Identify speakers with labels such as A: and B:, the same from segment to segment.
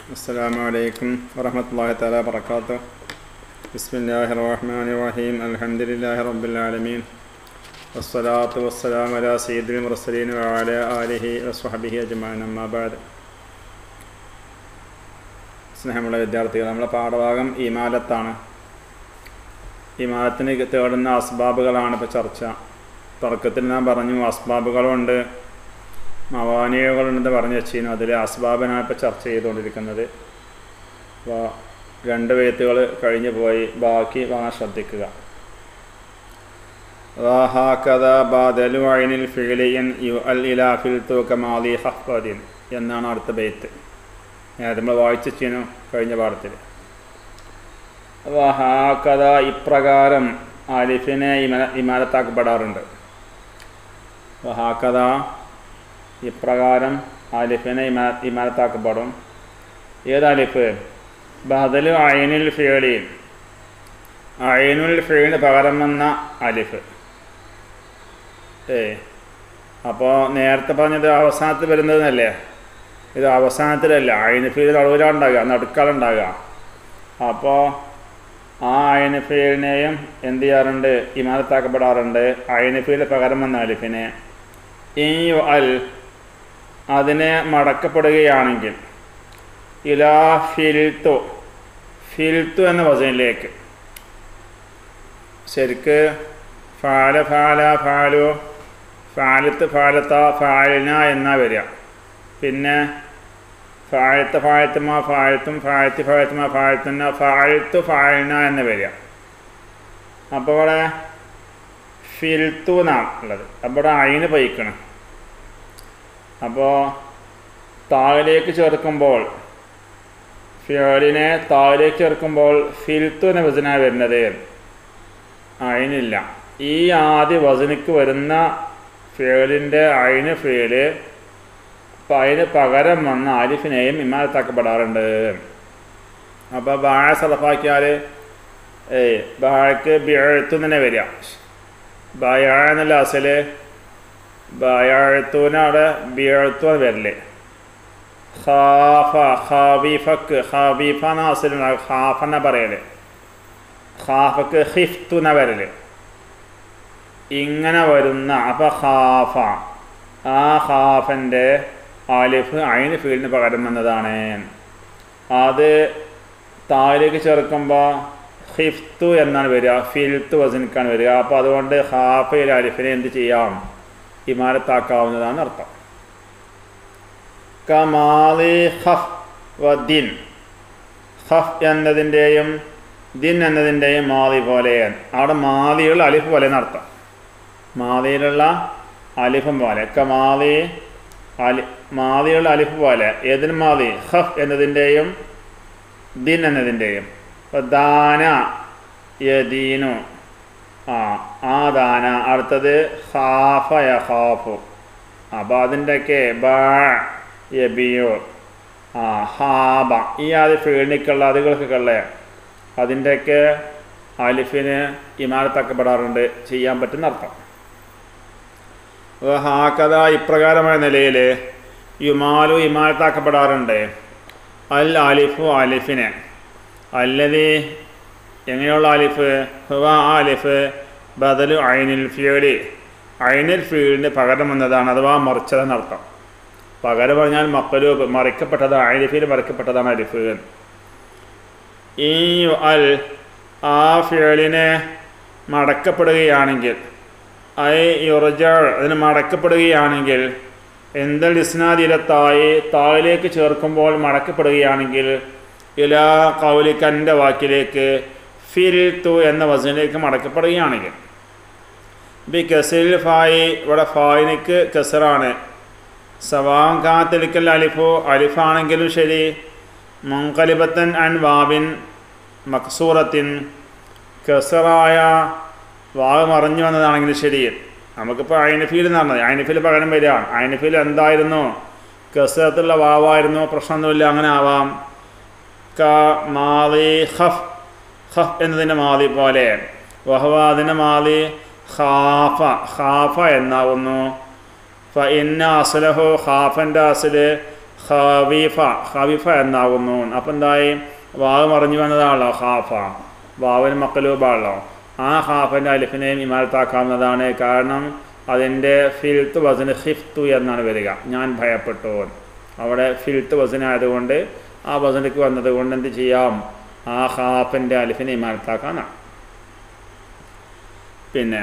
A: Assalamualaikum warahmatullahi taala wabarakatuh. Bismillahirrahmanirrahim. Alhamdulillahi rabbil alamin. Wassalatu wassalamu ala sayyidil mursalin wa ala alihi wa sahbihi ajma'in. Amma ba'd. സ്നേഹമുള്ള വിദ്യാർത്ഥികൾ, നമ്മുടെ പാഠഭാഗം ഇമാലത്താണ്. ഇമാലത്തിന് തേടുന്ന അസ്ബാബുകളാണ് ഇപ്പോൾ ചർച്ച. തുടക്കത്തിൽ ഞാൻ പറഞ്ഞു അസ്ബാബുകളുണ്ട്, മവാനിയകളുണ്ടെന്ന് പറഞ്ഞു വെച്ചിരുന്നു. അതിൽ അസ്ബാബിനാണ് ഇപ്പോൾ ചർച്ച ചെയ്തുകൊണ്ടിരിക്കുന്നത്. അപ്പോൾ 2 ബൈത്തുകൾ കഴിഞ്ഞു പോയി, ബാക്കി വാങ്ങാൻ ശ്രദ്ധിക്കുക. എന്നാണ് അടുത്ത ബൈത്ത്. നമ്മൾ വായിച്ചു ചെയ്യുന്നു കഴിഞ്ഞ പാഠത്തിൽ. വഹാകഥ ഇപ്രകാരം അലിഫിനെ ഇമാലത്താക്കപ്പെടാറുണ്ട്. വഹാകഥ ഇപ്രകാരം അലിഫിനെ ഇമാലത്താക്കപ്പെടും. ഏത് അലിഫ്? ബദലു ഐനുൽ ഫിഅലി, ഐനുൽ ഫിഅലിന് പകരം വന്ന അലിഫ്. അപ്പോൾ നേരത്തെ പറഞ്ഞത് അവസാനത്തിൽ വരുന്നതെന്നല്ലേ, ഇത് അവസാനത്തിലല്ല. ഐന് ഫിഅൽ അളവിലുണ്ടാകുക, നടുക്കാളുണ്ടാകുക. അപ്പോൾ ആ ഐന് ഫിഅലിനെയും എന്ത് ചെയ്യാറുണ്ട്? ഇമാലത്താക്കപ്പെടാറുണ്ട്. ഐന് ഫിഅലിന് പകരം വന്ന അലിഫിനെ. ഈ അൽ അതിനെ മടക്കപ്പെടുകയാണെങ്കിൽ ഇലാ ഫിൽത്തു, ഫിൽത്തു എന്ന വസനിലേക്ക്. ശരിക്ക് ഫാല ഫാല ഫാലു, ഫാലത്ത് ഫാലത്ത ഫാലിന എന്നാ വരിക. പിന്നെ ഫാഴത്ത് ഫാഴത്തുമ ഫാഴത്തും ഫാഴത്തി ഫാഴത്തുമ ഫാഴത്തുന്ന ഫാഴത്തു ഫാഴിന എന്ന് വരിക. അപ്പോൾ ഇവിടെ ഫിൽത്തു എന്നാണ് ഉള്ളത്. അപ്പോൾ ഇവിടെ അയിന് പയിക്കണം. അപ്പോൾ താഴിലേക്ക് ചേർക്കുമ്പോൾ, ഫിഅലിനെ താഴിലേക്ക് ചേർക്കുമ്പോൾ ഫിൽത്തു എന്ന വസനാണ് വരുന്നത്, അയിനില്ല. ഈ ആദ്യ വസനിക്ക് വരുന്ന ഫിഅലിൻ്റെ അയിന് ഫിഅല്, അപ്പോൾ അതിന് പകരം വന്ന അലിഫിനെയും ഇമാലത്താക്കപ്പെടാറുണ്ട്. അപ്പോൾ ബാഴ സറഫാക്കിയാൽ ബാഴക്ക് ബിഅഴ്ത്തു തന്നെ വരിക. ബയ എന്നുള്ള അസല് ബയഴ്ത്തൂനവിടെ ബിഅഴ്ത്തു വരല്. ഖാഫ ഖാബീഫക്ക് ഖാബീഫ എന്ന അസലുണ്ടാകും, ഖാഫ എന്ന പറയല്. ഖാഫക്ക് ഖിഫ്തു എന്ന വരല്. ഇങ്ങനെ വരുന്ന അപ്പോൾ ഖാഫ, ആ ഖാഫൻ്റെ ആലിഫ് ഐന് ഫീൽഡിന് പകരം വന്നതാണ്. അത് താഴിലേക്ക് ചേർക്കുമ്പോൾ ഖിഫ്തു എന്നാണ് വരിക, ഫിൽത്തു വസനിക്കാണ് വരിക. അപ്പോൾ അതുകൊണ്ട് ഖാഫയിൽ അലിഫിനെ എന്ത് ചെയ്യാം? ഇമാലത്താക്കാവുന്നതാണ് അർത്ഥം. കമാലി ഖഫ് വ ദിൻ, ഖഫ് എന്നതിൻ്റെയും ദിൻ എന്നതിൻ്റെയും മാലി പോലെയാണ്. അവിടെ മാലിയുള്ള അലിഫ് പോലെ എന്നർത്ഥം. മാലിയിലുള്ള അലിഫും പോലെ. കമാലി മാലിയുള്ള അലിഫ് പോലെ. ഏതിന് മാലി? ഖഫ് എന്നതിൻ്റെയും ദിൻ എന്നതിൻ്റെയും. ദാന യദീനു, ആ ദാന. അടുത്തത് ഖാഫ യഖാഫു. അപ്പോൾ അതിൻ്റെയൊക്കെ ബാ യബിയു, ഹാബ. ഈ ആദ്യ ഫീൽഡിക്കുള്ള അതുകൾക്കൊക്കെയുള്ള അതിൻ്റെയൊക്കെ അലിഫിന് ഇമാലത്താക്കപ്പെടാറുണ്ട്, ചെയ്യാൻ പറ്റുന്ന അർത്ഥം. ഹാക്കഥ ഇപ്രകാരമായ നിലയിൽ യുമാലു ഇമാലത്താക്കപ്പെടാറുണ്ട്. അൽ അലിഫു അലിഫിനെ. അല്ലതി എങ്ങനെയുള്ള അലിഫ്? ഹുവ അലിഫ് ബദലു ഐനുൽ ഫിഅലി, ഐനുൽ ഫിഅലിന് പകരം വന്നതാണ്, അഥവാ മറിച്ചതെന്നർത്ഥം. പകരം പറഞ്ഞാൽ മഖ്ലൂബ്, മറിക്കപ്പെട്ടതാണ്. ഐനുൽ ഫിഅൽ മറിക്കപ്പെട്ടതാണ് അലിഫ്. ഈ അൽ ആ ഫിഅലിനെ മടക്കപ്പെടുകയാണെങ്കിൽ, ഐ യുർജ അതിന് മടക്കപ്പെടുകയാണെങ്കിൽ, എന്തൽ ഇസ്നാദിലത്തായി താഴിലേക്ക് ചേർക്കുമ്പോൾ മടക്കപ്പെടുകയാണെങ്കിൽ, ഇലാ ഖൗലിക എൻ്റെ വാക്കിലേക്ക്, ഫിൽത്തു എന്ന വസനിലേക്ക് മടക്കപ്പെടുകയാണെങ്കിൽ. ബി കസിൽ ഫായി, ഇവിടെ ഫായിനിക്ക് കസറാണ്. സവാം കാത്തിലിക്കൽ അലിഫു, അലിഫാണെങ്കിലും ശരി. മുൻഖലിബത്തൻ അൻ വാബിൻ മക്സൂറത്തിൻ, കസറായ വാവ് മറിഞ്ഞു വന്നതാണെങ്കിലും ശരി. നമുക്കിപ്പോൾ ഐനഫീൽ എന്ന് പറഞ്ഞത്, ഐനഫീൽ പകരം വരികയാണ്. ഐനഫീൽ എന്തായിരുന്നു? കസറത്തുള്ള വാവായിരുന്നു, പ്രശ്നമൊന്നുമില്ല, അങ്ങനെ ആവാം. ക മാലി ഖഫ്, ഖഫ് എന്നതിൻ്റെ മാലി പോലെ. വഹവ അതിൻ്റെ മാലി ഖാഫ, ഖാഫ എന്നാവുന്നു. ഫ ഇന്ന അസ്ലഹു, ഖാഫൻ്റെ അസ്ല് ഖവിഫ എന്നാകുന്നു. അപ്പം എന്തായി? വാവ് മറിഞ്ഞു വന്നതാണല്ലോ ഖാഫ, വാവിന് മക്ലൂബാണല്ലോ. ആ ഖാഫിൻ്റെ അലിഫിനെയും ഇമാലത്താക്കാവുന്നതാണ്. കാരണം അതിൻ്റെ ഫിൽത്ത് വസന് ഖിഫ്തു എന്നാണ് വരിക, ഞാൻ ഭയപ്പെട്ടു. അവിടെ ഫിൽത്ത് വസനായതുകൊണ്ട് ആ വസനക്ക് വന്നത് കൊണ്ട് എന്ത് ചെയ്യാം? ആ ഖാഫിൻ്റെ അലിഫിനെ ഇമാലത്താക്കാനാണ്. പിന്നെ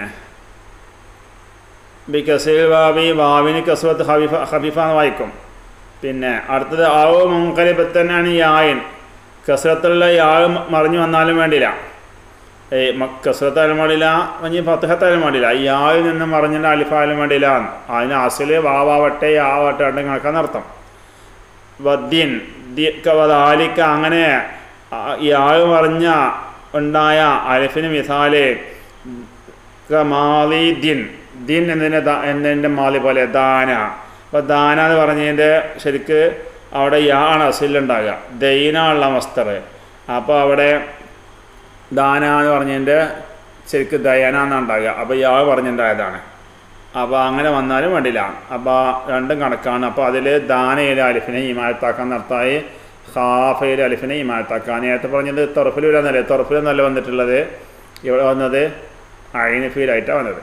A: ബികസിൽ വാവി, വാവിന് കസ്വത്ത് ഖഫീഫ എന്ന് വായിക്കും. പിന്നെ അടുത്തത് ആവോ മുൻഖലിബത്തനാണ് യായിൻ, കസ്രത്തുള്ള യാൾ മറിഞ്ഞു വന്നാലും വേണ്ടില്ല, കസ്രത്തായാലും വേണ്ടില്ല, ഇനി ഫത്ഹത്തായാലും വേണ്ടില്ല, യായിൽ നിന്ന് മറിഞ്ഞിട്ട് അലിഫായാലും വേണ്ടില്ല. അതിന് അസില് വാവാവട്ടെ യാവട്ടെ രണ്ടും കണക്കാന്നർത്ഥം. വദ്ദീൻ ദാലിക്ക, അങ്ങനെ യാൾ മറിഞ്ഞ ഉണ്ടായ അലിഫിന് മിസാല് മാലി ദിൻ, ദിൻ എന്നതിൻ്റെ മാലി പോലെ ദാന. അപ്പോൾ ദാന എന്ന് പറഞ്ഞതിൻ്റെ ശരിക്ക് അവിടെ യാ ആണ് അസിലുണ്ടാകുക, ദൈനാണുള്ള മസ്തർ. അപ്പോൾ അവിടെ ദാന എന്ന് പറഞ്ഞതിൻ്റെ ശരിക്ക് ദയന എന്നാണ് ഉണ്ടാകുക. അപ്പോൾ യാ പറഞ്ഞിട്ടുണ്ടായതാണ്. അപ്പോൾ അങ്ങനെ വന്നാലും വേണ്ടില്ല. അപ്പോൾ രണ്ടും കണക്കാണ്. അപ്പോൾ അതിൽ ദാനയിലെ അലിഫിനെ ഇമാലത്താക്കാൻ നടത്തായി, ഖാഫയിലെ അലിഫിനെ ഇമാലത്താക്കാൻ. നേരത്തെ പറഞ്ഞത് തൊറഫിലൂരാന്നല്ലേ, തൊറഫിലെന്നല്ല വന്നിട്ടുള്ളത്, ഇവിടെ വന്നത് ഐന് ഫീലായിട്ടാണ് വന്നത്.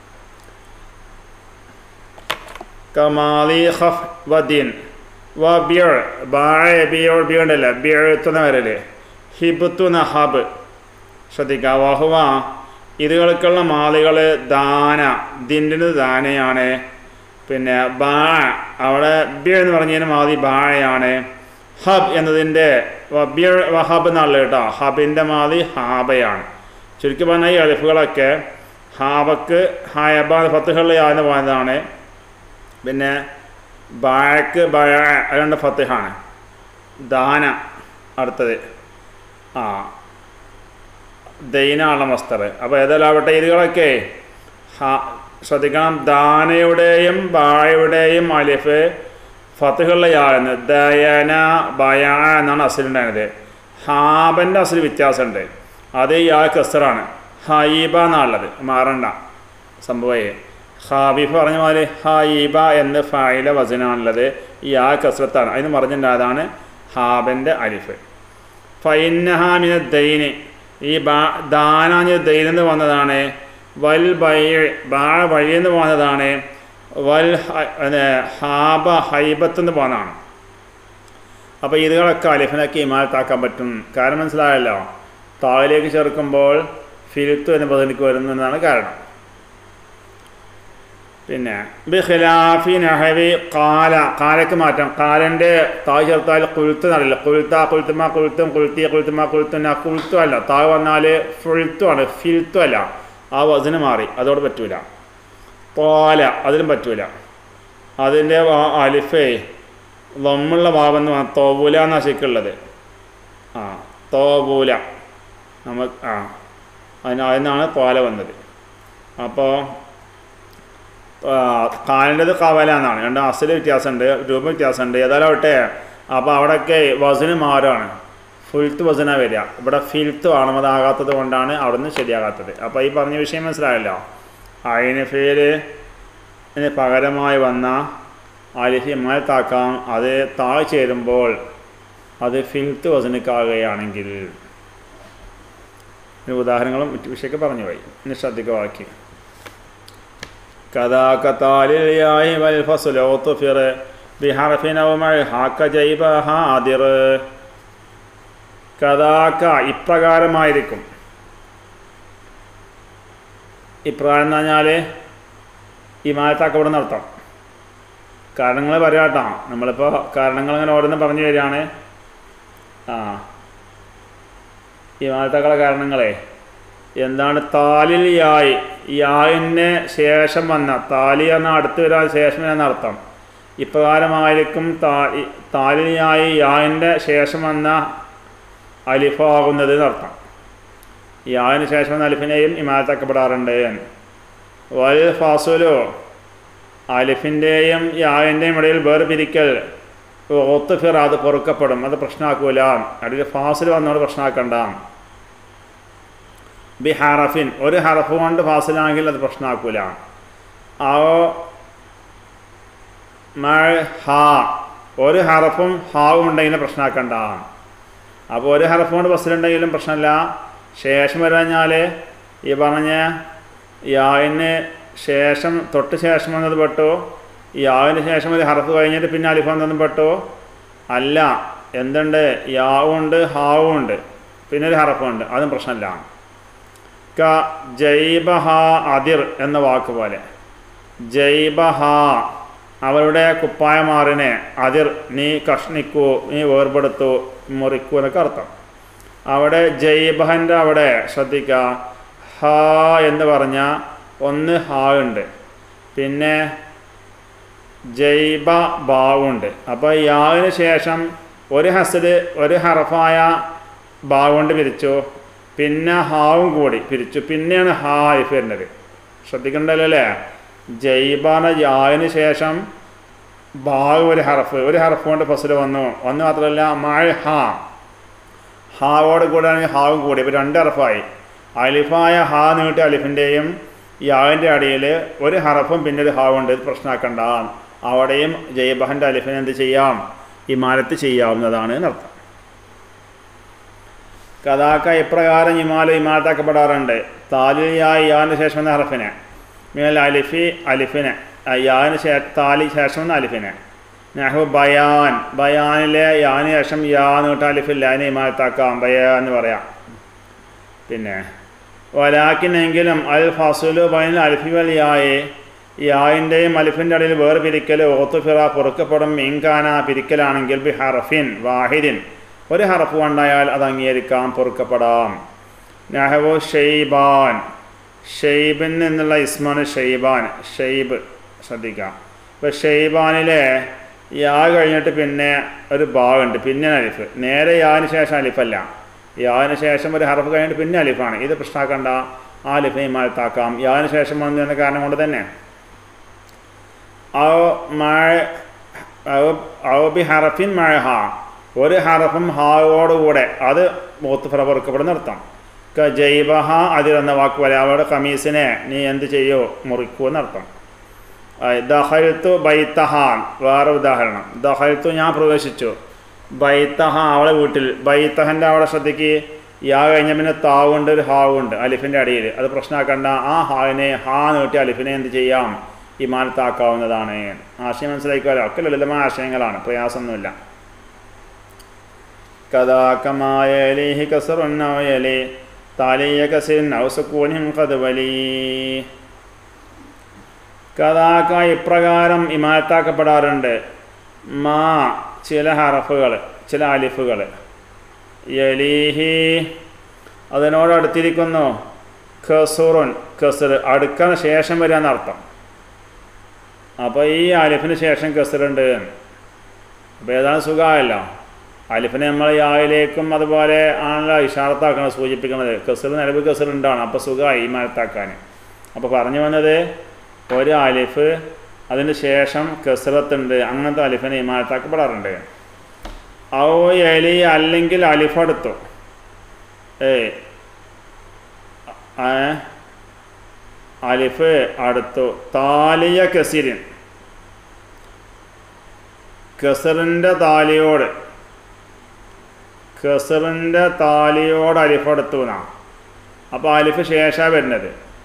A: കമാലി ഖഫ് വദീൻ വ ബിയർ, ബാഴ ബിയോൾ ബിയുണ്ടല്ല, ബിയത്തുന്ന വരല്, ഹിബത്തുന ഹബ്. ശ്രദ്ധിക്കുക, വഹുവ ഇതുകൾക്കുള്ള മാലികൾ ദാന, ദിൻ്റെ ദാനയാണ്. പിന്നെ ബാ, അവിടെ ബിയ എന്ന് പറഞ്ഞതിന് മാലി ബാഴയാണ്. ഹബ് എന്നതിൻ്റെ ബിയർ വഹബ് എന്നുള്ള കേട്ടോ, ഹബിൻ്റെ മാലി ഹാബയാണ്. ചുരുക്കി പറഞ്ഞാൽ ഈ അലിഫുകളൊക്കെ ഹാബക്ക് ഹയബ ഫത്തുഹുള്ള യാന്ന് പോയതാണ്. പിന്നെ ബാഴക്ക് ബഴ അതുകൊണ്ട് ഫത്തുഹാണ്. ദാന അടുത്തത് ദൈനാണ് മസ്തർ. അപ്പോൾ ഏതെല്ലാവട്ടെ ഇതുകളൊക്കെ ശ്രദ്ധിക്കണം, ദാനയുടെയും ബാഴയുടെയും അലിഫ് ഫത്തുഹുള്ള യാന്ന് ദയന ബയ എന്നാണ് അസിലുണ്ടായത്. ഹാബൻ്റെ അസിൽ വ്യത്യാസമുണ്ട്, അത് യാ കസറാണ്, ഹൈബ എന്നുള്ളത് മാറണ്ട സംഭവേ. ഖാബിഫ് പറഞ്ഞ പോലെ ഹൈബ എന്ന് ഫായില വസനാണുള്ളത്, യാ കസറത്താണ്, അതിന് പറഞ്ഞിട്ടുണ്ടായതാണ് ഹാബൻ്റെ അലിഫ്. ഫൈനഹാമിന ദൈന്, ഈ ദാനാഞ്ഞ ദൈനെന്ന് വന്നതാണ്. വൽ ബാഴ വഴിയെന്ന് പോകുന്നതാണ്. വൽ ഹാബ ഹൈബത്തെന്ന് പോകുന്നതാണ്. അപ്പോൾ ഇതുകളൊക്കെ അലിഫിനൊക്കെ ഇമാലത്താക്കാൻ പറ്റും. കാരണം മനസ്സിലായല്ലോ, താഴിലേക്ക് ചേർക്കുമ്പോൾ ഫിൽത്തു എന്ന പദനിക്ക് വരുന്നു എന്നാണ് കാരണം. പിന്നെ ബിഖിലാഫി നഹവി കാല, കാലയ്ക്ക് മാറ്റം. കാലൻ്റെ താഴ് ചേർത്താൽ കുഴുത്ത് എന്നറിയില്ല, കുഴുത്ത കുഴുത്തുമ കുഴുത്തും കുഴുത്തിയ കുഴുത്തുമ കുഴുത്തുന്ന കുഴുത്തു അല്ല, താഴ് വന്നാൽ ഫുഴുത്തു ആണ്, ഫിൽത്തു അല്ല. ആ വസന് മാറി, അതോട് പറ്റൂല. പാല അതിലും പറ്റൂല. അതിൻ്റെ അലിഫേ വമ്മുള്ള ഭാവെന്ന് തോബൂല എന്നാണ് ശരിക്കുള്ളത്. തോബൂല അതിനാണ് പാല വന്നത്. അപ്പോൾ കാലിൻ്റെത് കവല എന്നാണ്, രണ്ട് അസൽ വ്യത്യാസമുണ്ട്, രൂപ വ്യത്യാസമുണ്ട്, ഏതായാലാവട്ടെ. അപ്പോൾ അവിടെയൊക്കെ വസന് മാറാണ്, ഫുൽത്ത് വസന വരിക. ഇവിടെ ഫിൽത്ത് ആണമതാകാത്തത് കൊണ്ടാണ് അവിടെ നിന്ന് ശരിയാകാത്തത്. അപ്പോൾ ഈ പറഞ്ഞ വിഷയം മനസ്സിലായല്ലോ. അയിന് ഫേലിന് പകരമായി വന്ന അലിഫി ഇമാലത്താക്കാം, അത് താഴ് ചേരുമ്പോൾ അത് ഫിൽത്ത് വസനക്കാകുകയാണെങ്കിൽ. ഉദാഹരണങ്ങളും വിഷയമൊക്കെ പറഞ്ഞു പോയി, ഇനി ശ്രദ്ധിക്കുക ബാക്കി. കഥാക താലിൽ യായി വൽ ഫസ്ലു തുഫിർ ബിഹർഫിൻ ഔ മഅഹാ കജൈബ ഹാദിർ. കഥാക ഇപ്രകാരമായിരിക്കും. ഇപ്രകാരം എന്ന് പറഞ്ഞാൽ ഇമാലത്താക്കപ്പെടുന്ന അർത്ഥം. കാരണങ്ങൾ പറയാട്ടോ, നമ്മളിപ്പോൾ കാരണങ്ങൾ ഇങ്ങനെ ഓരോന്ന് പറഞ്ഞു വരികയാണ്. ഇമാലത്താക്കളുടെ കാരണങ്ങളെ എന്താണ്? താലിൽ യായ്, യായിന് ശേഷം വന്ന, താലി എന്നാൽ അടുത്ത് വരാൻ ശേഷം എന്ന അർത്ഥം. ഇപ്രകാരമായിരിക്കും താലിൽ യായ്, യായിൻ്റെ ശേഷം വന്ന അലിഫാകുന്നത് എന്നർത്ഥം. യായിന് ശേഷം വന്ന അലിഫിനെയും ഇമാലത്താക്കപ്പെടാറുണ്ട്. വൽ ഫാസുലു, അലിഫിൻ്റെയും യായിൻ്റെയും ഇടയിൽ വേർപിരിക്കൽ ഒത്തുഫിർ, അത് പൊറുക്കപ്പെടും, അത് പ്രശ്നമാക്കൂല. അതിൽ ഫാസിൽ വന്നോട് പ്രശ്നമാക്കണ്ട. ബി ഹറഫിൻ, ഒരു ഹറഫ് കൊണ്ട് ഫാസിലാണെങ്കിൽ അത് പ്രശ്നമാക്കൂല. ഹാ, ഒരു ഹറഫും ഹാവും ഉണ്ടെങ്കിലും പ്രശ്നമാക്കണ്ട. അപ്പോൾ ഒരു ഹറഫ് കൊണ്ട് ബസ്സിലുണ്ടെങ്കിലും പ്രശ്നമില്ല. ശേഷം പറഞ്ഞാൽ ഈ പറഞ്ഞ യാവിന് ശേഷം തൊട്ട് ശേഷം വന്നത് പെട്ടു, യാവിന് ശേഷം ഒരു ഹറഫ് കഴിഞ്ഞിട്ട് പിന്നെ അലിഫ് വന്നതും പെട്ടു. അല്ല, എന്തുണ്ട്, യാവുണ്ട് ഹാവും ഉണ്ട്, പിന്നെ ഒരു ഹറഫുണ്ട്, അതും പ്രശ്നമില്ല. ക ജൈബഹ അതിർ എന്ന വാക്ക് പോലെ, ജൈബഹ അവരുടെ കുപ്പായമാറിനെ, അതിർ നീ കഷ്ണിക്കൂ, നീ വേർപെടുത്തു, മുറിക്കൂ എന്നൊക്കെ അർത്ഥം. അവിടെ ജൈബഹൻ്റെ അവിടെ ശ്രദ്ധിക്കുക, ഹ എന്ന് പറഞ്ഞാൽ ഒന്ന് ഹാ ഉണ്ട്, പിന്നെ ജൈബ ബാവുണ്ട്. അപ്പോൾ യാവിന് ശേഷം ഒരു ഹസല് ഒരു ഹറഫായ ബാവ് കൊണ്ട് പിരിച്ചു, പിന്നെ ഹാവും കൂടി പിരിച്ചു, പിന്നെയാണ് ഹാ അലിഫ് വരുന്നത്. ശ്രദ്ധിക്കണ്ടല്ലോ അല്ലേ? ജൈബാന യാവിന് ശേഷം ബാവ് ഒരു ഹറഫ് കൊണ്ട് ഫസല് വന്നു മാത്രമല്ല മഴ ഹാവോട് കൂടെയാണെങ്കിൽ ഹാവും കൂടി, ഇപ്പോൾ 2 ഹറഫായി. അലിഫായ ഹാ നീട്ടി അലിഫിൻ്റെയും യാവിൻ്റെ അടിയിൽ ഒരു ഹറഫും പിന്നെ ഒരു ഹാവുണ്ട്, ഇത് പ്രശ്നമാക്കണ്ട. അവിടെയും ജൈബഹൻ്റെ അലിഫിനെ എന്ത് ചെയ്യാം, ഇമാലത്ത് ചെയ്യാവുന്നതാണ് എന്നർത്ഥം. കഥാക്ക ഇപ്രകാരം ഇമാലത്താക്കപ്പെടാറുണ്ട്. താലിയായി യാവിന് ശേഷം വന്ന ഹറഫിനെ, മേൽ അലിഫിനെ യാവിന് താലി ശേഷം വന്ന അലിഫിനെ. നഹു ബയാൻ, ബയാനിലെ യാവിന് ശേഷം യാ നീട്ട അലിഫില്ല, അതിനെ ഇമാലത്താക്കാം, ബയാൻ എന്ന് പറയാം. പിന്നെ വലാക്കിനെങ്കിലും അൽ ഫസുലു ബൈൻ അലിഫി വൽ യായെ, യായിൻ്റെയും അലിഫിൻ്റെ ഇടയിൽ വേറെ പിരിക്കൽ ഓത്തുഫിറ പൊറുക്കപ്പെടും. മീൻകാന പിരിക്കലാണെങ്കിൽ ബി ഹറഫിൻ വാഹിദിൻ, ഒരു ഹറഫ് ഉണ്ടായാൽ അത് അംഗീകരിക്കാം, പൊറുക്കപ്പെടാം. നഹവു ഷെയ്ബാൻ, ഷെയ്ബിൻ എന്നുള്ള ഇസ്മാണ് ഷെയ്ബാൻ, ഷെയ്ബ് ശ്രദ്ധിക്കാം. ഇപ്പോൾ ഷെയ്ബാനിലെ യാ കഴിഞ്ഞിട്ട് പിന്നെ ഒരു ബാവുണ്ട്, പിന്നെ അലിഫ്. നേരെ യാവിന് ശേഷം അലിഫല്ല, യാവിന് ശേഷം ഒരു ഹറഫ് കഴിഞ്ഞിട്ട് പിന്നെ അലിഫാണ്, ഇത് പ്രശ്നമാക്കണ്ട, ആ അലിഫിനെ ഇമാലത്താക്കാം യാവിന് ശേഷം വന്നു എന്ന കാരണം കൊണ്ട് തന്നെ. ബി ഹറഫിൻ മഴഹ, ഒരു ഹറഫും ഹാവോടുകൂടെ, അത് മൂത്തുഫറ പൊറുക്കപ്പെടുന്ന അർത്ഥം. ജൈബഹ അതിർ എന്ന വാക്ക് പോലെ, അവരുടെ കമീസിനെ നീ എന്ത് ചെയ്യോ, മുറിക്കൂ എന്നർത്ഥം. ദഹൽത്തു ബൈത്തഹാൻ വേറെ ഉദാഹരണം, ദഹൽത്തു ഞാൻ പ്രവേശിച്ചു, ബൈത്തഹ അവളെ വീട്ടിൽ, ബൈത്തഹൻ്റെ അവിടെ ശ്രദ്ധിക്ക്, യാ കഴിഞ്ഞ പിന്നെ താവുണ്ട് ഒരു ഹാവുണ്ട് അലിഫിൻ്റെ അടിയിൽ, അത് പ്രശ്നമാക്കണ്ട. ആ ഹാവിനെ ഹാ നീട്ടി അലിഫിനെ എന്ത് ചെയ്യാം, ഇമാലത്താക്കാവുന്നതാണ്. ആശയം മനസ്സിലാക്കിയാലോ? ഒക്കെ ലളിതമായ ആശയങ്ങളാണ്, പ്രയാസമൊന്നുമില്ല. കഥാക്കമായലിഹി കസറുന്നവയലി താലിയ കസിൻ ഔസുക്കൂനിം കതുവലി. കഥാക്ക ഇപ്രകാരം ഇമാലത്താക്കപ്പെടാറുണ്ട്. മാ ചില ഹറഫുകൾ, ചില അലിഫുകൾ, യലീഹി അതിനോടടുത്തിരിക്കുന്നു, ഖസുറുൻ ഖസർ അടുക്കാൻ ശേഷം വരിക എന്നർത്ഥം. അപ്പോൾ ഈ അലിഫിന് ശേഷം ഖസറുണ്ട്, അപ്പോൾ ഏതാണ് സുഖമായല്ലോ. അലിഫിനെ നമ്മൾ യായിലേക്കും അതുപോലെ ആണല്ലോ ഇഷാറത്താക്കണം, സൂചിപ്പിക്കുന്നത്. ഖസർ നിലവിൽ ഖസർ ഉണ്ടാണ്, അപ്പോൾ സുഖമായി ഈ മരത്താക്കാൻ. അപ്പോൾ പറഞ്ഞു വന്നത് ഒരു അലിഫ് അതിന് ശേഷം കസറത്തുണ്ട്, അങ്ങനത്തെ അലിഫിനെ ഇമാലത്താക്കപ്പെടാറുണ്ട്. ഔ എലി അല്ലെങ്കിൽ അലിഫ് അടുത്തു, അലിഫ് അടുത്തു, താലിയ കസിരിൻ കസറിൻ്റെ താലിയോട്, കസറിൻ്റെ താലിയോട് അലിഫ് അടുത്തു എന്നാണ്. അപ്പോൾ അലിഫ് ശേഷമാണ് വരുന്നത്.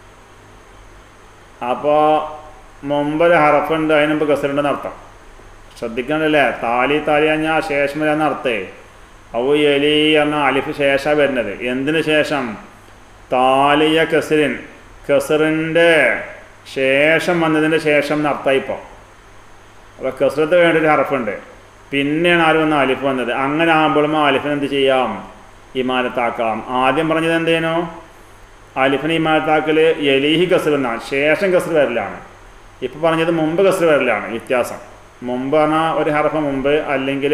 A: അപ്പോൾ മുമ്പൊരു ഹറഫുണ്ട്, അതിന് മുമ്പ് കസറുണ്ടെന്ന് അർത്ഥം. ശ്രദ്ധിക്കണല്ലേ? താലി കഴിഞ്ഞാൽ ശേഷം വരാന്ന് അർത്ഥേ. ഔ എലി എന്ന അലിഫ് ശേഷമാണ് വരുന്നത്. എന്തിനു ശേഷം? താലിയ കസറിൻ, കസറിൻ്റെ ശേഷം വന്നതിൻ്റെ ശേഷം എന്ന് അർത്ഥം. ഇപ്പോൾ അപ്പോൾ കസറത്ത് വേണ്ടൊരു ഹറഫുണ്ട്, പിന്നെയാണ് ആര് വന്ന അലിഫ് വന്നത്. അങ്ങനെ ആകുമ്പോഴും ആ അലിഫിന് എന്ത് ചെയ്യാം? ഇമാലത്താക്കാം. ആദ്യം പറഞ്ഞത് എന്തേനോ? അലിഫിന് ഇമാലത്താക്കൽ എലീഹി കസർ എന്നാണ്, ശേഷം കസർ വരലാണ്. ഇപ്പോൾ പറഞ്ഞത് മുമ്പ് കസർ വരലാണ്. വ്യത്യാസം മുമ്പ് പറഞ്ഞാൽ ഒരു ഹറഫ് മുമ്പ്, അല്ലെങ്കിൽ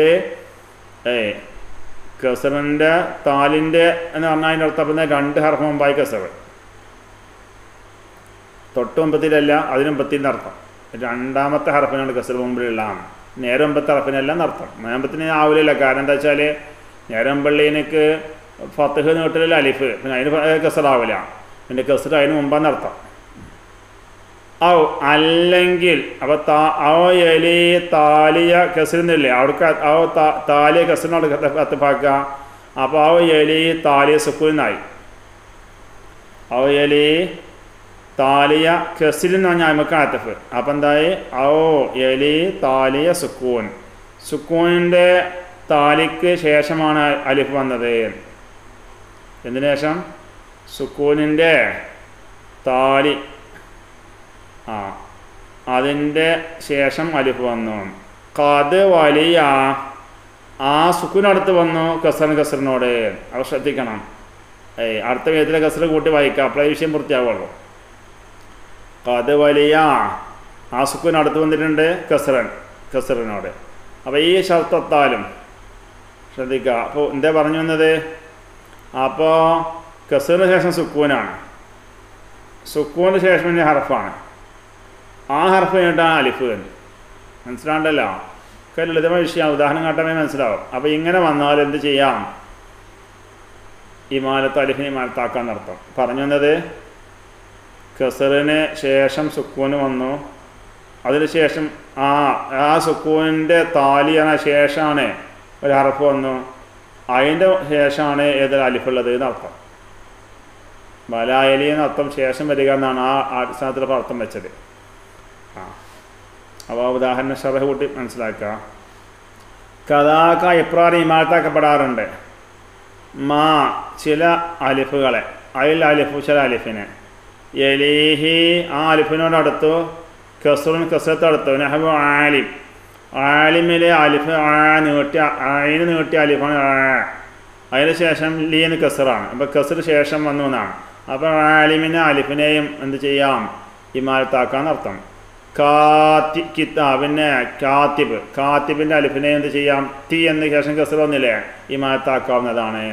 A: കസറിൻ്റെ താലിൻ്റെ എന്ന് പറഞ്ഞാൽ അതിൻ്റെ അർത്ഥം 2 ഹറഫ് മുമ്പായി കസർ, തൊട്ട് മുമ്പത്തിലല്ല അതിന് മുമ്പത്തിൻ്റെ അർത്ഥം. രണ്ടാമത്തെ ഹറഫിനാണ് കസർ മുമ്പിലുള്ളതാണ്, നേരെ മുമ്പത്തെ ഹറഫിനെല്ലാം അർത്ഥം. മുമ്പത്തിന് ആവില്ല. കാരണം എന്താ വെച്ചാൽ നേരെ മുമ്പുള്ളതിനക്ക് ഫത്തഹ് നീട്ടലിൽ അലിഫ്, പിന്നെ അതിന് കസറാവില്ല, പിന്നെ കസർ അതിന് മുമ്പാന്ന് അർത്ഥം. ഔ അല്ലെങ്കിൽ അപ്പോൾ ഔ എലി താലിയ കസറിന്നില്ലേ അവിടേക്ക് ഔ താലിയ കസറിനോട് അത്തപ്പാക്കുക. അപ്പോൾ ഔ എലി താലിയ സുക്കൂനായി. ഔ എലി താലിയ കസറിൽ എന്ന് പറഞ്ഞാൽ നമുക്ക് അത്തഫ്. അപ്പം എന്തായി ഔ എലി താലിയ സുക്കൂൻ. സുക്കൂനിൻ്റെ താലിക്ക് ശേഷമാണ് അലിഫ് വന്നത്. എന്തിനു ശേഷം? സുക്കൂനിൻ്റെ താലി അതിൻ്റെ ശേഷം അലിഫ് വന്നു. ഖദ് വലിയ ആ സുക്കൂനടുത്ത് വന്നു കസറിനോട്. അത് ശ്രദ്ധിക്കണം. അടുത്ത വേദത്തിലെ കസറ് കൂട്ടി വായിക്കുക, അപ്പോഴേ വിഷയം പൂർത്തിയാവുള്ളൂ. ഖദ് വലിയ ആ സുക്കൂനടുത്ത് വന്നിട്ടുണ്ട് കസറിനോട്. അപ്പോൾ ഈ ശബ്ദത്താലും ശ്രദ്ധിക്കുക. അപ്പോൾ എന്താ പറഞ്ഞു വന്നത്? അപ്പോൾ കസറിന് ശേഷം സുക്കൂനാണ്, സുക്കൂന് ശേഷം പിന്നെ ഹർഫാണ്. ആ ഹർഫ് കഴിഞ്ഞിട്ടാണ് അലിഫ് തന്നെ. മനസ്സിലാണ്ടല്ലോ? ഒക്കെ ലളിതമായ വിഷയമാണ്, ഉദാഹരണം കാട്ടാമേ മനസ്സിലാവും. അപ്പോൾ ഇങ്ങനെ വന്നാൽ എന്ത് ചെയ്യാം? ഇമാലത്ത് അലിഫിനെ ഇമാലത്താക്കാൻ നടത്തും. പറഞ്ഞു വന്നത് കസറിന് ശേഷം സുക്കൂന് വന്നു, അതിന് ശേഷം ആ സുക്കൂനിൻ്റെ താലിയാണ് ശേഷമാണ് ഒരു ഹർഫ് വന്നു, അതിൻ്റെ ശേഷമാണ് ഏതൊരു അലിഫുള്ളത് എന്നർത്ഥം. ബലായലി എന്നർത്ഥം ശേഷം വരിക എന്നാണ് ആ അടിസ്ഥാനത്തിൽ അർത്ഥം വെച്ചത്. അപ്പോൾ ഉദാഹരണം ഷറഹ് കൂട്ടി മനസ്സിലാക്കുക. കഥാക്ക ഇപ്രാറ് ഇമാലത്താക്കപ്പെടാറുണ്ട്. മാ ചില അലിഫുകളെ, അതിൽ അലിഫു ചില അലിഫിനെ, എലീഹി ആ അലിഫിനോട് അടുത്തു, കസറുൻ കസറത്ത് അടുത്തു. നഹബു ആലിം ആലിമിലെ അലിഫ് നീട്ടി നീട്ടിയ അലിഫാണ്. അതിന് ശേഷം ലീന് കസറാണ്. അപ്പോൾ കസർ ശേഷം വന്നു എന്നാണ്. അപ്പോൾ ആലിമിനെ അലിഫിനെയും എന്ത് ചെയ്യാം? ഇമാലത്താക്കാൻ അർത്ഥം. പിന്നെ കാത്തിബിൻ്റെ അലിഫിനെയും എന്ത് ചെയ്യാം? തി എന്ന ശേഷം കസർ വന്നില്ലേ, ഇമാലത്താക്കാവുന്നതാണ്.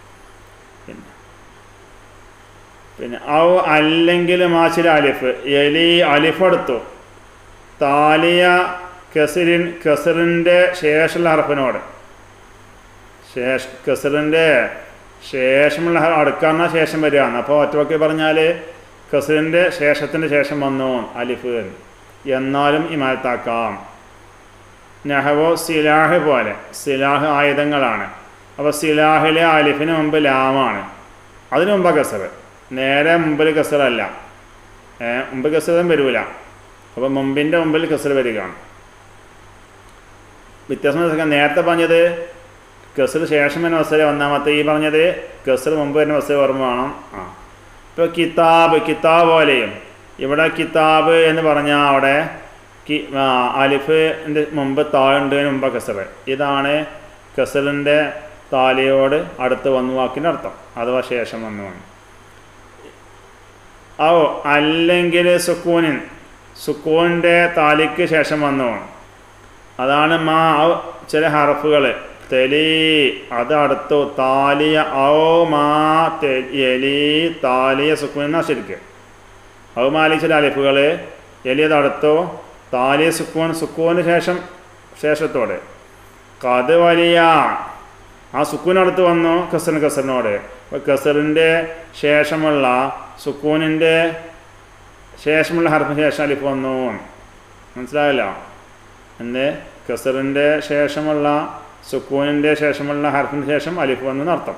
A: പിന്നെ ഔ അല്ലെങ്കിൽ മാച്ചില അലിഫ് എലി അലിഫ് എടുത്തു, താലിയ കസറിൻ്റെ ശേഷമുള്ള ഹർഫിനോട്, കസറിൻ്റെ ശേഷമുള്ള അടുക്കാന്ന ശേഷം വരികയാണ്. അപ്പോൾ ഒറ്റവാക്കി പറഞ്ഞാൽ കസറിൻ്റെ ശേഷത്തിൻ്റെ ശേഷം വന്നു അലിഫ്, എന്നാലും ഇമാലത്താക്കാം. നഹവോ സിലാഹ് പോലെ, സിലാഹ് ആയുധങ്ങളാണ്. അപ്പോൾ സിലാഹിലെ അലിഫിന് മുമ്പ് ലാമാണ്, അതിന് മുമ്പ് കസർ, നേരെ മുമ്പിൽ കസറല്ല, മുമ്പ് കസറും വരില്ല. അപ്പോൾ മുമ്പിൻ്റെ മുമ്പിൽ കസർ വരികയാണ്. വ്യത്യാസം നേരത്തെ പറഞ്ഞത് കസർ ശേഷം വരുന്ന വസ്തുത ഒന്നാമത്തെ, ഈ പറഞ്ഞത് കസർ മുമ്പ് വരുന്ന വസ്തുത ഓർമ്മ വേണം. ഇപ്പോൾ കിതാബ് പോലെയും ഇവിടെ കിതാബ് എന്ന് പറഞ്ഞാൽ അവിടെ അലിഫിൻ്റെ മുമ്പ് താഴുണ്ട്, മുമ്പ് കസർ. ഇതാണ് കസറിൻ്റെ താലിയോട് അടുത്ത് വന്നു വാക്കിൻ്റെ അർത്ഥം, അഥവാ ശേഷം വന്നു. ഔ അല്ലെങ്കിൽ സുക്കൂനിൻ്റെ താലിക്ക് ശേഷം വന്നു. അതാണ് മാ ചില ഹർഫുകൾ തെലി അത് അടുത്തു, താലിയ ഔ മാ എലി താലിയ സുക്കൂൻ എന്നാ ശരിക്ക്. ഔ മാലി ചില അലിഫുകൾ, എലി അത് അടുത്തു, താലിയ സുക്കൂന് ശേഷത്തോടെ. കത് വലിയ ആ സുക്കൂനടുത്ത് വന്നു കസറിനോട്. അപ്പോൾ കസറിൻ്റെ ശേഷമുള്ള സുക്കൂനിൻ്റെ ശേഷമുള്ള ഹർഫിന് ശേഷം അലിഫ് വന്നു. മനസ്സിലായല്ലോ? എന്ത്? കസറിൻ്റെ ശേഷമുള്ള സുക്കൂനിൻ്റെ ശേഷമുള്ള ഹർഫിന് ശേഷം അലിഫ് വന്നു എന്നർത്ഥം.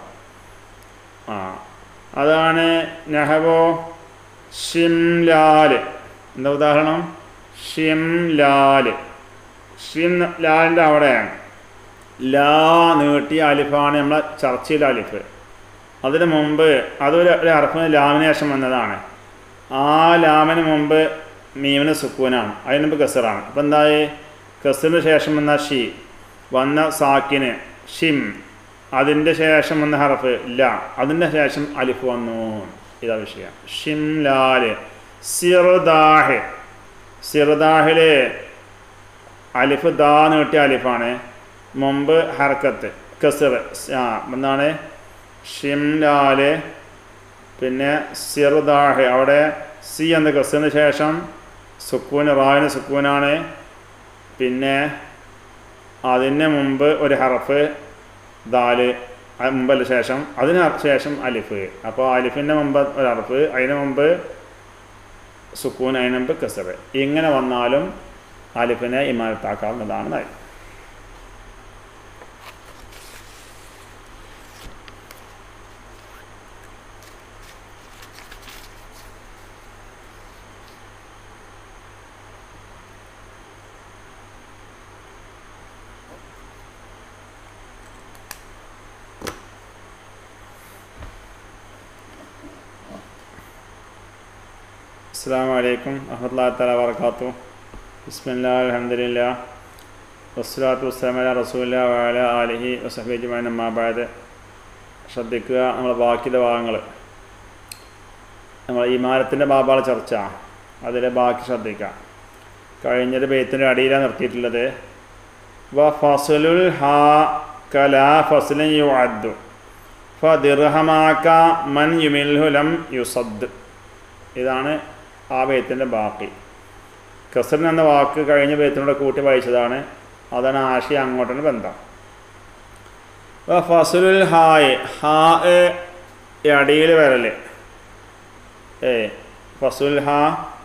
A: അതാണ് നഹവോ ഷിംലാല്. എന്താ ഉദാഹരണം? ഷിംലാല്. ഷിംലാലിൻ്റെ അവിടെയാണ് ലാ നീട്ടിയ അലിഫാണ് നമ്മളെ ചർച്ചയിലെ അലിഫ്. അതിന് മുമ്പ് അതൊരു ഹർഫിന് ലാമിന് ശേഷം വന്നതാണ്. ആ ലാമിന് മുമ്പ് മീമിന് സുക്കൂനാണ്, അതിന് മുമ്പ് കസറാണ്. അപ്പം എന്തായി? കസറിന് ശേഷം വന്ന ഷി, വന്ന സാക്കിന് ഷിം, അതിൻ്റെ ശേഷം വന്ന ഹർഫ് ല, അതിൻ്റെ ശേഷം അലിഫ് വന്നു. ഇതാ വിഷയം. ഷിംലാല്. സിർദാഹ്, സിർദാഹില് അലിഫ് ദാ നീട്ടിയ അലിഫാണ്, മുമ്പ് ഹർക്കത്ത് കസർ. എന്താണ്? ഷിംലാല്. പിന്നെ സിർദാഹ് അവിടെ സി എന്ന കസറിന് ശേഷം സുക്കൂൻ, റാവിന് സുക്കൂനാണ്. പിന്നെ അതിന് മുമ്പ് ഒരു ഹർഫ് ദാല്, മുമ്പല്ല ശേഷം, അതിന് ശേഷം അലിഫ്. അപ്പോൾ അലിഫിൻ്റെ മുമ്പ് ഒരു ഹർഫ്, അതിന് മുമ്പ് സുക്കൂൻ അതിന് മുമ്പ് കസർ. ഇങ്ങനെ വന്നാലും അലിഫിനെ ഇമാരത്താക്കാവുന്നതാണ് നയം. അസ്സലാമു അലൈക്കും വറഹ്മത്തുള്ളാഹി തആല വബറകാതുഹു. ബിസ്മില്ലാഹിൽ അൽഹംദുലില്ലാഹ് വസ്സലാത്തു വസ്സലാമു അലാ റസൂലില്ലാഹി വഅലാ ആലിഹി വസഹ്ബിഹി അജ്മഈൻ. അമ്മാ ബഅദ്. ശ്രദ്ധിക്കുക, നമ്മളെ ബാക്കിയുള്ള ഭാഗങ്ങൾ, നമ്മൾ ഇമാരത്തിൻ്റെ ബാബാള ചർച്ച, അതിലെ ബാക്കി ശ്രദ്ധിക്കുക. കഴിഞ്ഞൊരു ബെയ്ത്തിൻ്റെ അടിയിലാണ് നിർത്തിയിട്ടുള്ളത്. വ ഫസ്ലുൽ ഹാ കലാ ഫസ്ലിൻ യുഅദ്ദു ഫദിർഹമാക മൻ യുമിൽഹു ലം യുസദ്. ഇതാണ് ആ ബെയ്ത്തിൻ്റെ ബാക്കി. കസറിൻ എന്ന വാക്ക് കഴിഞ്ഞ ബെയ്ത്തിനോട് കൂട്ടി വായിച്ചതാണ്. അതാണ് ആശയം അങ്ങോട്ടാണ് ബന്ധം. ഫസ്ലുൽ ഹായ്, ഹാ അടിയിൽ വരൽ. ഫസ്ലുൽ ഹാ,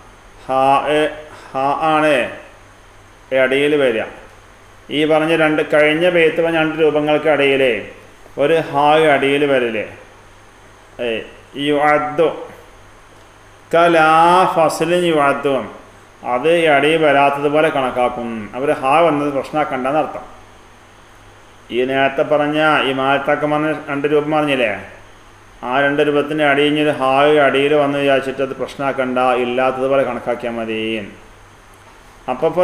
A: ഹാ ആണ് അടിയിൽ വരിക. ഈ പറഞ്ഞ കഴിഞ്ഞ ബെയ്ത്ത് പറഞ്ഞ 2 രൂപങ്ങൾക്ക് അടിയിൽ ഒരു ഹായ് അടിയിൽ വരല്. യുഅദ്ദു കലാ ഫസ്ലിൻ യുഅദ്ദു, അത് അടിയിൽ വരാത്തതുപോലെ കണക്കാക്കും. അവർ ഹാ വന്നത് പ്രശ്നമാക്കണ്ടെന്ന് അർത്ഥം. ഈ നേരത്തെ പറഞ്ഞ ഈ മാലത്താക്കം പറഞ്ഞ 2 രൂപം പറഞ്ഞില്ലേ, ആ 2 രൂപത്തിൻ്റെ അടിയിൽ ഹാ അടിയിൽ വന്ന് വിചാരിച്ചിട്ട് അത് പ്രശ്നമാക്കണ്ട, ഇല്ലാത്തതുപോലെ കണക്കാക്കിയാൽ മതി. അപ്പോൾ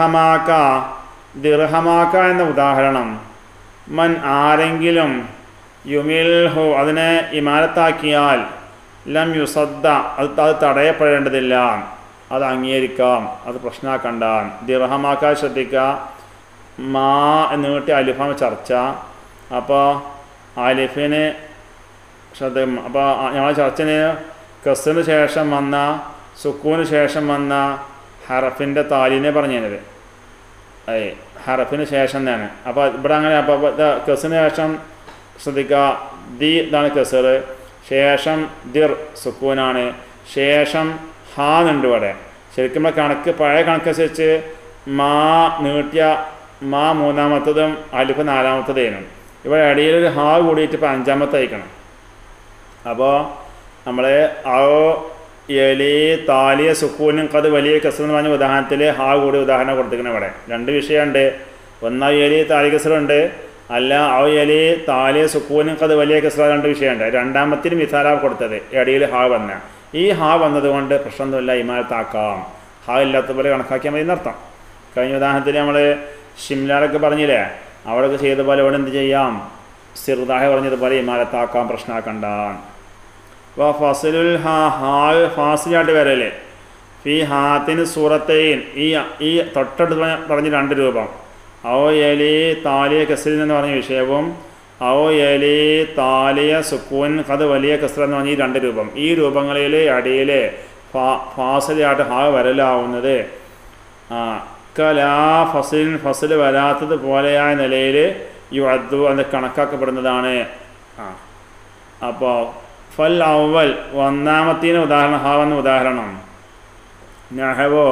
A: ദിർഹമാക്ക എന്ന ഉദാഹരണം, മൻ ആരെങ്കിലും യുമിൽഹു അതിനെ ഇമാരത്താക്കിയാൽ ലം യുസദ്ദ അത് തടയപ്പെടേണ്ടതില്ല, അത് അംഗീകരിക്കാം, അത് പ്രശ്നമാക്കണ്ട. ദിർഹമാക്കാൻ ശ്രദ്ധിക്കുക. മാ എന്ന് നീട്ടി അലിഫാം ചർച്ച. അപ്പോൾ അലിഫിന് ശ്രദ്ധ. അപ്പോൾ ഞങ്ങൾ ചർച്ചന് കസ്റിന് ശേഷം വന്ന സുക്കൂന് ശേഷം വന്ന ഹറഫിൻ്റെ താലിനെ പറഞ്ഞത് ഹറഫിന് ശേഷം തന്നെ. അപ്പോൾ ഇവിടെ അങ്ങനെ. അപ്പോൾ കസ്റിന് ശേഷം ശ്രദ്ധിക്കുക, ദി ഇതാണ് കസർ, ശേഷം ദിർ സുക്കൂനാണ്, ശേഷം ഹാ എന്നുണ്ട് ഇവിടെ. ശരിക്കും കണക്ക് പഴയ കണക്കനുസരിച്ച് മാ നീട്ടിയ മാ 3ാമത്തതും അലിഫ് 4ാമത്തതേനും. ഇവിടെ ഇടയിലൊരു ഹാ കൂടിയിട്ട് ഇപ്പോൾ 5ാമത്തെ അയക്കണം. അപ്പോൾ നമ്മൾ ആ എലി താലിയ സുക്കൂനും കത് വലിയ കസർ എന്ന് പറഞ്ഞ ഉദാഹരണത്തിൽ ഹാ കൂടി ഉദാഹരണം കൊടുത്തിരിക്കണം. ഇവിടെ 2 വിഷയമുണ്ട്. ഒന്നാ എലി താലി കസറുണ്ട്, അല്ല ആ എലി താലിയ സുക്കൂനും കത് വലിയ കസറ 2 വിഷയമുണ്ട്. 2ാമത്തിന് മിസാലാ കൊടുത്തത് ഇടയിൽ ഹാ വന്ന. ഈ ഹാ വന്നതുകൊണ്ട് പ്രശ്നമൊന്നുമില്ല, ഇമാരത്താക്കാം. ഹാ ഇല്ലാത്ത പോലെ കണക്കാക്കിയാൽ മതി എന്നർത്ഥം. കഴിഞ്ഞ ഉദാഹരണത്തിൽ നമ്മൾ ഷിംലാലൊക്കെ പറഞ്ഞില്ലേ, അവിടെയൊക്കെ ചെയ്ത പോലെ ഇവിടെ എന്ത് ചെയ്യാം, സിർദാഹ പറഞ്ഞതുപോലെ ഇമാരത്താക്കാം, പ്രശ്നമാക്കണ്ട. ഫസ്ലുൽ ഹാ, ഹാ ഫാസിലായിട്ട് വരല്. ഫി ഹാത്തിന് സൂറത്തൈൻ, ഈ തൊട്ടടുത്ത് പറഞ്ഞ 2 രൂപം, ഔ എലി താലിയ കസ്റിൻ എന്ന് പറഞ്ഞ വിഷയവും ഔ എലി താലിയ സുക്കൂൻ കത് വലിയ കസ്റ എന്ന് പറഞ്ഞ ഈ 2 രൂപം. ഈ രൂപങ്ങളിൽ അടിയിൽ ഫാസിലായിട്ട് ഹാ വരലാവുന്നത് കലാ ഫസ്ലിൻ ഫസ്ൽ വരാത്തത് പോലെയായ നിലയിൽ യുഅദ്ദു അത് കണക്കാക്കപ്പെടുന്നതാണ്. അപ്പോൾ ഫൽ അവൽ 1ാമത്തിന് ഉദാഹരണം, ഹാ എന്ന ഉദാഹരണം നഹവോ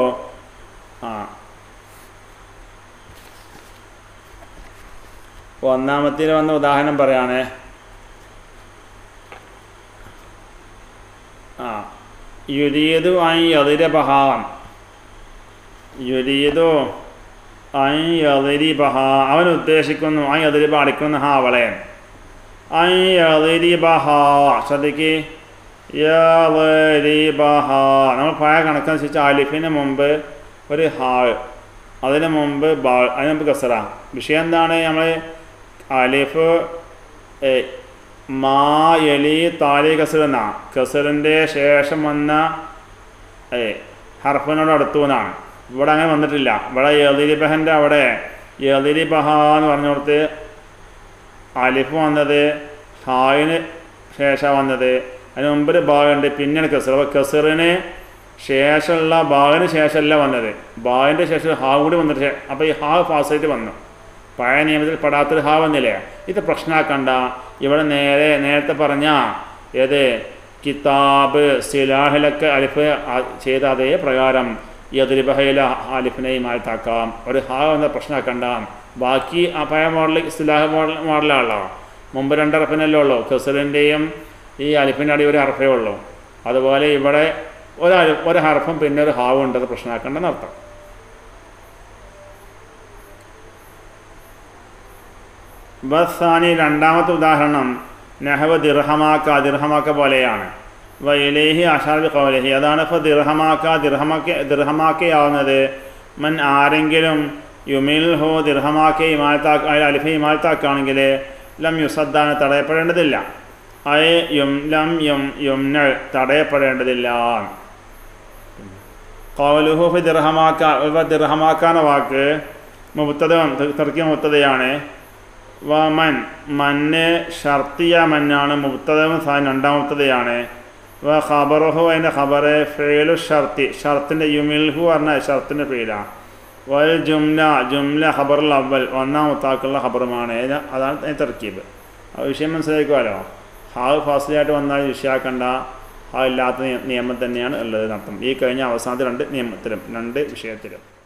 A: 1ാമത്തിന് വന്ന ഉദാഹരണം പറയാണ്. യുരീദു അൻ യദ്രിബഹാ, യുരീദു അൻ യദ്രിബഹാ, അവൻ ഉദ്ദേശിക്കുന്നു, അൻ യദ്രിബ അടിക്കുന്ന ഹാ അവളെ, അൻ യദ്രിബഹാ. ശ്രദ്ധിക്ക്, യദ്രിബഹാ. നമ്മൾ പഴയ കണക്കനുസരിച്ച് അലിഫിന് മുമ്പ് ഒരു ഹാ, അതിന് മുമ്പ് ബാ, അതിന് മുമ്പ് കസറ. വിഷയം എന്താണ്? നമ്മൾ അലിഫ് മാ എലി താലി കസർ എന്നാ, കസറിൻ്റെ ശേഷം വന്ന ഹർഫിനോട് അടുത്തു എന്നാണ്. ഇവിടെ അങ്ങനെ വന്നിട്ടില്ല. ഇവിടെ യദ്രിബഹൻ്റെ അവിടെ യദ്രിബഹ എന്ന് പറഞ്ഞോടത്ത് അലിഫ് വന്നത് ഹായിന് ശേഷം വന്നത്, അതിന് മുമ്പ് ബാഗുണ്ട്, പിന്നെയാണ് കസർ. അപ്പോൾ കസറിന് ശേഷമുള്ള ബാഗിന് ശേഷമല്ല വന്നത്, ബാഗിൻ്റെ ശേഷം ഹാ കൂടി വന്നിട്ട്, അപ്പോൾ ഈ ഹാ ഫാസായിട്ട് വന്നു. പഴയ നിയമത്തിൽ പെടാത്തൊരു ഹാ വന്നില്ലേ, ഇത് പ്രശ്നമാക്കണ്ട. ഇവിടെ നേരത്തെ പറഞ്ഞ ഏത് കിതാബ് സിലാഹിലൊക്കെ അലിഫ് ചെയ്ത അതേ പ്രകാരം യദ്രിബഹയില അലിഫിനെയും ആൽത്താക്കാം. ഒരു ഹാ എന്ന പ്രശ്നമാക്കണ്ട. ബാക്കി ആ പഴയ മോഡൽ ഇസ്ലാഹ് മോഡലാണല്ലോ. മുമ്പ് 2 ഹർഫിനല്ലേ ഉള്ളൂ. ഖസറിൻ്റെയും ഈ അലിഫിൻ്റെ അടി ഒരു ഹർഫേ ഉള്ളൂ. അതുപോലെ ഇവിടെ ഒരു ഹർഫും പിന്നെ ഒരു ഹാവും ഉണ്ടത് പ്രശ്നമാക്കേണ്ടെന്ന് അർത്ഥം. ബസാനി രണ്ടാമത്തെ ഉദാഹരണം നഹവ ദിർഹമാക്ക പോലെയാണ്. വയിലേഹി അഷാബി കൗലഹി അതാണ്. ഇപ്പോൾ ദിർഹമാക്കയാവുന്നത് മൻ ആരെങ്കിലും യുമിൽ ഹോ ദിർഹമാക്കെ അലിഫ ഇമാൽത്താക്കുകയാണെങ്കിൽ ലം യുസദ്ദാന് തടയപ്പെടേണ്ടതില്ല. തടയപ്പെടേണ്ടതില്ല. കൗലുഹു ഫി ദിർഹമാക്കാന വാക്ക് തെർക്കിയ മുബ്തദയാണ്. വമൻ മന്ന് ഷർത്തിയ മന്നാണ് മുബ്തദയും രണ്ടാം മുബ്തദയാണ്. വ ഖബറുഹു അതിൻ്റെ ഖബറ് ഫീലു ഷർത്തിൻ്റെ യുമിൽഹു പറഞ്ഞാൽ ഷർത്തിൻ്റെ ഫീലാണ്. വൽ ജുംല ഖബറുൽ അവൽ ഒന്നാം മുത്താക്കുള്ള ഖബറുമാണ്. അതാണ് തർക്കീബ്. ആ വിഷയം മനസ്സിലാക്കുമല്ലോ. ഹാവ് ഫാസിലായിട്ട് വന്നാൽ വിഷയാക്കണ്ട. ഹാ ഇല്ലാത്ത നിയമം തന്നെയാണ് ഉള്ളത് എന്നർത്ഥം. ഈ കഴിഞ്ഞ അവസാനത്തെ 2 നിയമത്തിലും 2 വിഷയത്തിലും.